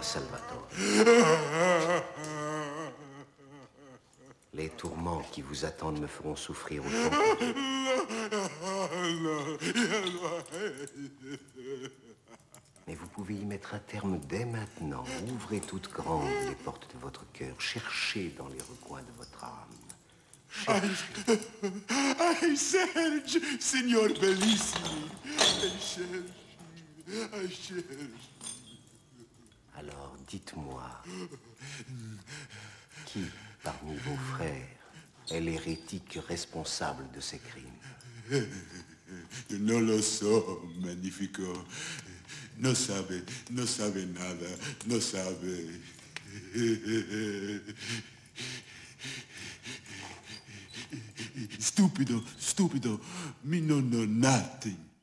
Salvatore. Les tourments qui vous attendent me feront souffrir autant que... Mais vous pouvez y mettre un terme dès maintenant. Ouvrez toutes grandes les portes de votre cœur. Cherchez dans les recoins de votre âme. Cherchez. Ai Serge, signor bellissimi. Ai cherche. Alors, dites-moi, qui, parmi vos frères, est l'hérétique responsable de ces crimes? Non lo so, magnifico. No sabe nada, no sabe. Stupido, me no know nothing.